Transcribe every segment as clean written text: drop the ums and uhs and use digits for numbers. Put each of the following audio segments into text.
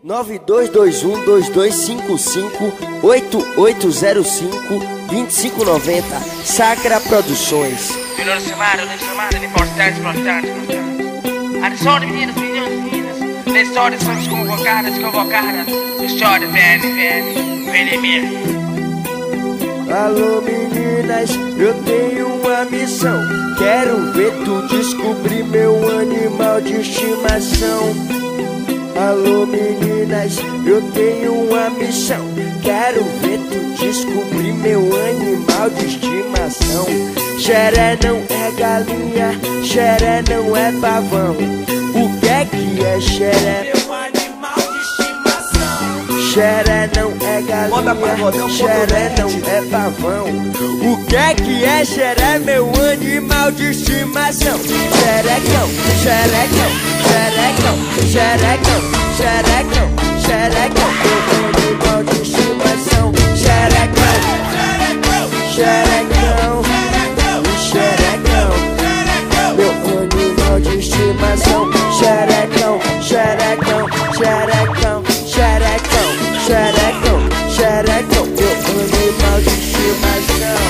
922122558805 Sacra Produções. Virou chamado, importante. Atenção, meninas, na história somos convocadas, história, vem mesmo. Alô meninas, eu tenho uma missão. Quero ver tu descobrir meu animal de estimação. Alô meninas, eu tenho uma missão. Quero ver tu descobrir meu animal de estimação. Xeré não é galinha, xeré não é pavão. O que é xeré? Meu animal de estimação. Xeré não é galinha, xeré não é pavão. O que é xeré, meu animal de estimação? Xerecão, xerecão, xerecão, xerecão, xerecão, xerecão, meu animal de estimação. Xerecão, xerecão, xerecão, meu animal de estimação. Xerecão, xerecão, xerecão, xerecão, xerecão, xerecão, meu animal de estimação.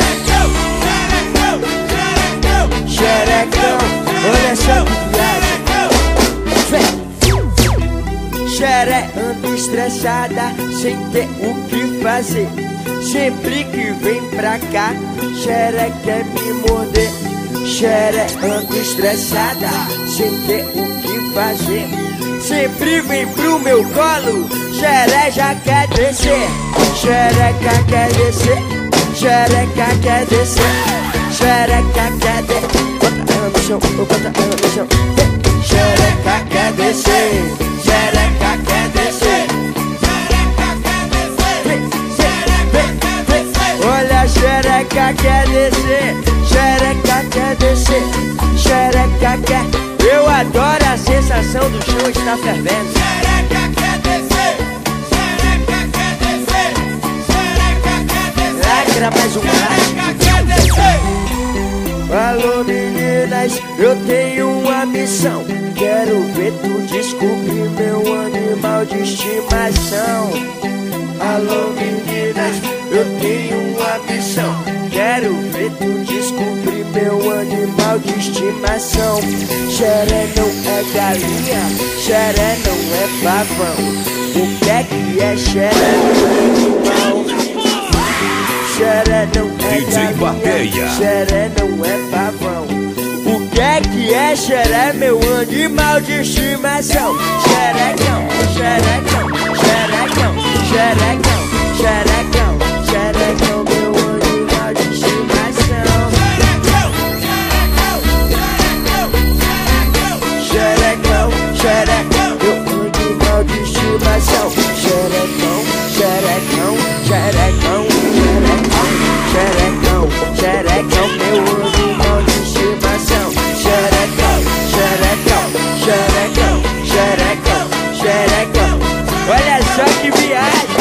Xerecão, olha só que viagem. Xeré anda estressada, sem ter o que fazer. Sempre que vem pra cá, xeré quer me morder. Xeré anda estressada, sem ter o que fazer. Sempre vem pro meu colo, xeré já quer descer. Xereca quer descer, xereca quer descer, xereca quer descer. Bota ela no chão, bota ela no chão. Xereca quer descer, xereca quer descer. Olha a xereca quer descer, xereca quer descer, xereca quer. Eu adoro a sensação do chão estar fervendo. Xereca quer descer, xereca quer descer, xereca quer descer. Lacra mais um xereca quer descer. Alô meninas, eu tenho uma missão. Quero ver tu descobrir meu animal de estimação. Alô meninas, eu tenho uma missão. Quero ver tu descobrir meu animal de estimação. Xeré não é galinha, xeré não é pavão. O que é xeré, meu animal? Xeré não é galinha, xeré não é pavão. O que é xeré, meu animal de estimação? Xerecão, xerecão, xerecão, xerecão, xerecão, xerecão, meu animal de estimação. Xerecão, xerecão, meu animal de estimação. Xerecão, xerecão, xerecão, xerecão, xerecão, meu animal de estimação. Xerecão, xerecão, xerecão, xerecão, xerecão. Olha só que viagem.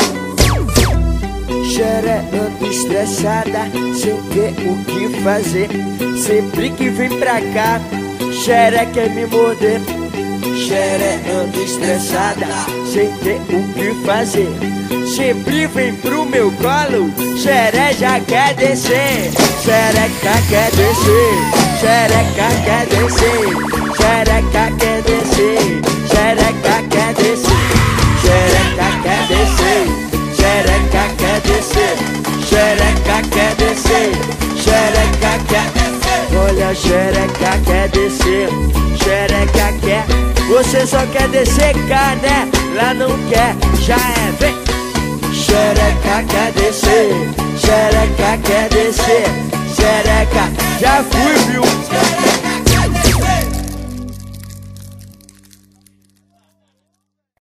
Xeré anda estressada, sem ter o que fazer. Sempre que vem pra cá, xeré quer me morder. Xeré anda estressada, sem ter o que fazer. Sempre vem pro meu colo, xeré já quer descer. Xereca quer descer, xereca quer descer, xereca quer descer, xereca quer descer, xereca quer descer, xereca quer descer, xereca quer descer, xereca quer descer. Olha a xereca quer descer, xereca quer. Você só quer descer cá, né? Lá não quer, já é, vem. Xereca quer descer, xereca quer descer, xereca. Já fui, viu?